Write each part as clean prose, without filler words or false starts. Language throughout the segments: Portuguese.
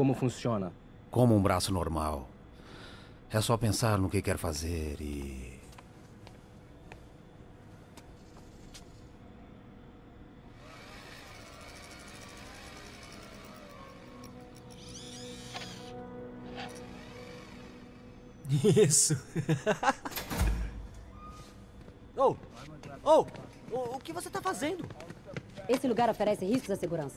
como funciona? Como um braço normal. É só pensar no que quer fazer e... Isso. Oh! Oh! O que você tá fazendo? Esse lugar oferece riscos à segurança.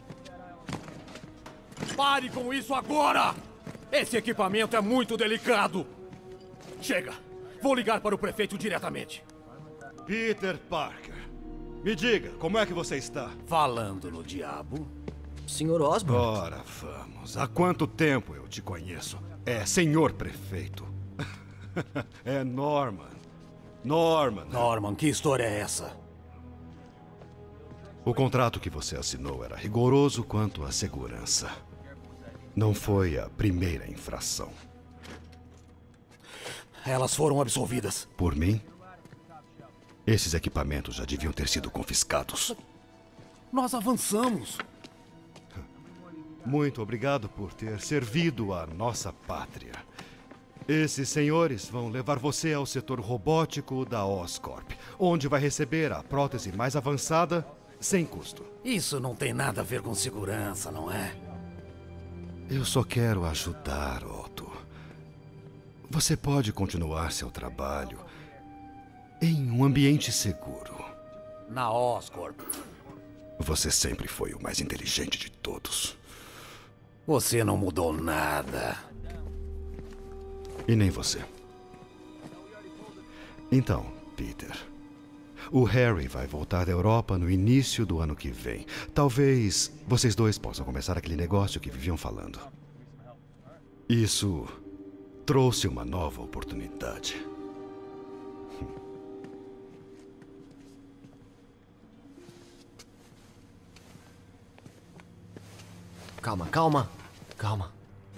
Pare com isso agora! Esse equipamento é muito delicado. Chega. Vou ligar para o prefeito diretamente. Peter Parker, me diga, como é que você está? Falando no diabo. Senhor Osborn? Ora, vamos. Há quanto tempo eu te conheço? É, senhor prefeito. É Norman. Norman, que história é essa? O contrato que você assinou era rigoroso quanto à segurança. Não foi a primeira infração. Elas foram absolvidas. Por mim? Esses equipamentos já deviam ter sido confiscados. Nós avançamos. Muito obrigado por ter servido a nossa pátria. Esses senhores vão levar você ao setor robótico da Oscorp, onde vai receber a prótese mais avançada sem custo. Isso não tem nada a ver com segurança, não é? Eu só quero ajudar, Otto. Você pode continuar seu trabalho em um ambiente seguro. Na Oscorp. Você sempre foi o mais inteligente de todos. Você não mudou nada. E nem você. Então, Peter, o Harry vai voltar da Europa no início do ano que vem. Talvez vocês dois possam começar aquele negócio que viviam falando. Isso trouxe uma nova oportunidade. Calma.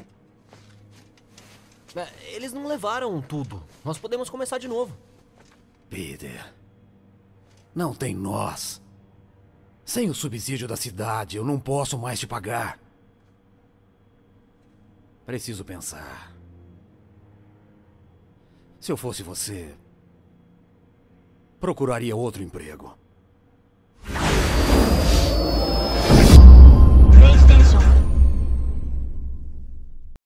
Eles não levaram tudo. Nós podemos começar de novo. Peter, não tem nós. Sem o subsídio da cidade, eu não posso mais te pagar. Preciso pensar. Se eu fosse você, procuraria outro emprego.